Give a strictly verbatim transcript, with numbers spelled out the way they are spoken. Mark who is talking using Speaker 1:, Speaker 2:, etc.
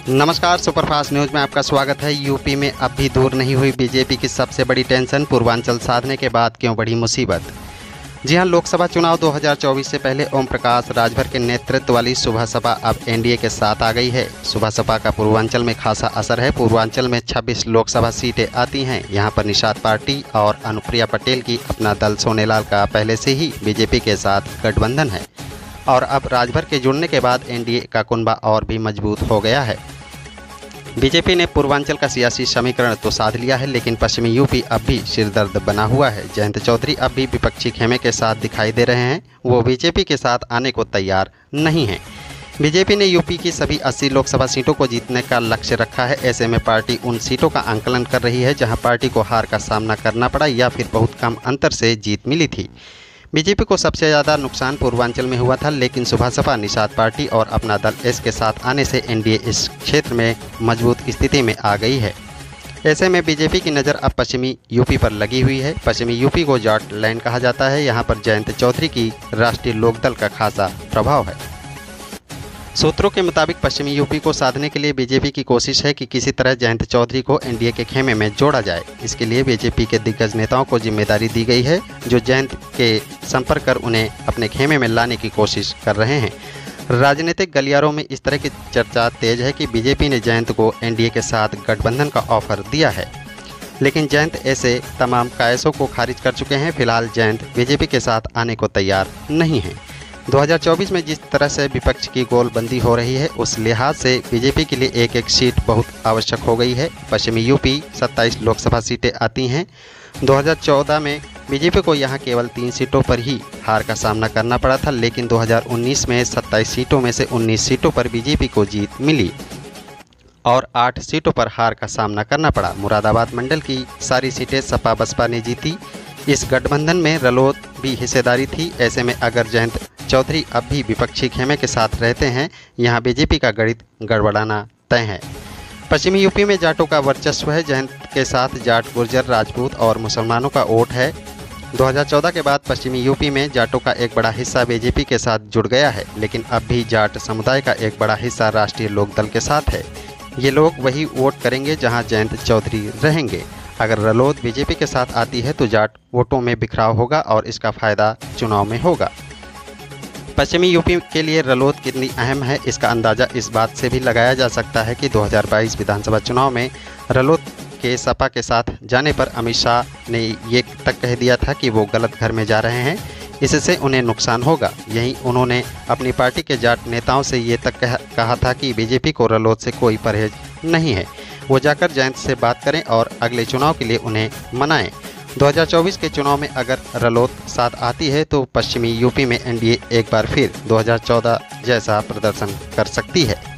Speaker 1: नमस्कार, superfast news में आपका स्वागत है। यूपी में अब भी दूर नहीं हुई बीजेपी की सबसे बड़ी टेंशन, पूर्वांचल साधने के बाद क्यों बढ़ी मुसीबत। जी हां, लोकसभा चुनाव दो हज़ार चौबीस से पहले ओम प्रकाश राजभर के नेतृत्व वाली सुबह सपा अब एनडीए के साथ आ गई है। सुबह सपा का पूर्वांचल में खासा असर है। पूर्वांचल में छब्बीस लोकसभा सीटें आती हैं। यहां पर निषाद पार्टी और अनुप्रिया पटेल की अपना दल सोनेलाल का पहले से ही बीजेपी के साथ गठबंधन है और अब राजभर के जुड़ने के बाद एनडीए का कुनबा और भी मजबूत हो गया है। बीजेपी ने पूर्वांचल का सियासी समीकरण तो साध लिया है, लेकिन पश्चिमी यूपी अब भी सिरदर्द बना हुआ है। जयंत चौधरी अब भी विपक्षी खेमे के साथ दिखाई दे रहे हैं। वो बीजेपी के साथ आने को तैयार नहीं हैं। बीजेपी ने यूपी की सभी अस्सी लोकसभा सीटों को जीतने का लक्ष्य रखा है। ऐसे में पार्टी उन सीटों का आंकलन कर रही है जहां पार्टी को हार का सामना करना पड़ा या फिर बहुत कम अंतर से जीत मिली थी। बीजेपी को सबसे ज़्यादा नुकसान पूर्वांचल में हुआ था, लेकिन सुबह सपा, निषाद पार्टी और अपना दल एस के साथ आने से एनडीए इस क्षेत्र में मजबूत स्थिति में आ गई है। ऐसे में बीजेपी की नज़र अब पश्चिमी यूपी पर लगी हुई है। पश्चिमी यूपी को जाट लैंड कहा जाता है। यहाँ पर जयंत चौधरी की राष्ट्रीय लोकदल का खासा प्रभाव है। सूत्रों के मुताबिक पश्चिमी यूपी को साधने के लिए बीजेपी की कोशिश है कि किसी तरह जयंत चौधरी को एनडीए के खेमे में जोड़ा जाए। इसके लिए बीजेपी के दिग्गज नेताओं को जिम्मेदारी दी गई है, जो जयंत के संपर्क कर उन्हें अपने खेमे में लाने की कोशिश कर रहे हैं। राजनीतिक गलियारों में इस तरह की चर्चा तेज है कि बीजेपी ने जयंत को एनडीए के साथ गठबंधन का ऑफर दिया है, लेकिन जयंत ऐसे तमाम कायसों को खारिज कर चुके हैं। फिलहाल जयंत बीजेपी के साथ आने को तैयार नहीं है। दो हज़ार चौबीस में जिस तरह से विपक्ष की गोलबंदी हो रही है, उस लिहाज से बीजेपी के लिए एक एक सीट बहुत आवश्यक हो गई है। पश्चिमी यूपी सत्ताईस लोकसभा सीटें आती हैं। दो हज़ार चौदह में बीजेपी को यहां केवल तीन सीटों पर ही हार का सामना करना पड़ा था, लेकिन दो हज़ार उन्नीस में सत्ताईस सीटों में से उन्नीस सीटों पर बीजेपी को जीत मिली और आठ सीटों पर हार का सामना करना पड़ा। मुरादाबाद मंडल की सारी सीटें सपा बसपा ने जीती। इस गठबंधन में रलोद भी हिस्सेदारी थी। ऐसे में अगर जयंत चौधरी अब भी विपक्षी खेमे के साथ रहते हैं, यहाँ बीजेपी का गणित गड़बड़ाना तय है। पश्चिमी यूपी में जाटों का वर्चस्व है। जयंत के साथ जाट, गुर्जर, राजपूत और मुसलमानों का वोट है। दो हज़ार चौदह के बाद पश्चिमी यूपी में जाटों का एक बड़ा हिस्सा बीजेपी के साथ जुड़ गया है, लेकिन अब भी जाट समुदाय का एक बड़ा हिस्सा राष्ट्रीय लोकदल के साथ है। ये लोग वही वोट करेंगे जहाँ जयंत चौधरी रहेंगे। अगर रलोद बीजेपी के साथ आती है तो जाट वोटों में बिखराव होगा और इसका फायदा चुनाव में होगा। पश्चिमी यूपी के लिए रलोद कितनी अहम है, इसका अंदाज़ा इस बात से भी लगाया जा सकता है कि दो हज़ार बाईस विधानसभा चुनाव में रलोद के सपा के साथ जाने पर अमित शाह ने ये तक कह दिया था कि वो गलत घर में जा रहे हैं, इससे उन्हें नुकसान होगा। यहीं उन्होंने अपनी पार्टी के जाट नेताओं से ये तक कह, कहा था कि बीजेपी को रलोद से कोई परहेज नहीं है, वो जाकर जयंत से बात करें और अगले चुनाव के लिए उन्हें मनाएं। दो हज़ार चौबीस के चुनाव में अगर रलोद साथ आती है तो पश्चिमी यूपी में एनडीए एक बार फिर दो हज़ार चौदह जैसा प्रदर्शन कर सकती है।